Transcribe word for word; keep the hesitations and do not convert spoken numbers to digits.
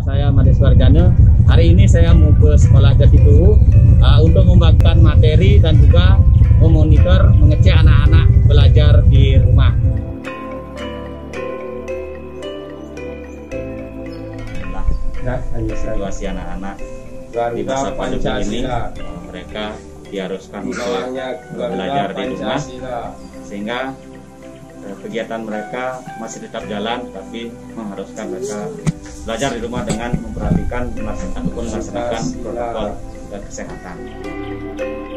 saya Mades Warjana. Hari ini saya mau ke sekolah Jatituhu uh, untuk membagikan materi dan juga memonitor, mengecek anak-anak belajar di rumah. Nah, situasi anak-anak di masa pandemi ini, mereka diharuskan untuk belajar di rumah, sehingga kegiatan mereka masih tetap jalan, tapi mengharuskan mereka belajar di rumah dengan memperhatikan ataupun melaksanakan protokol kesehatan.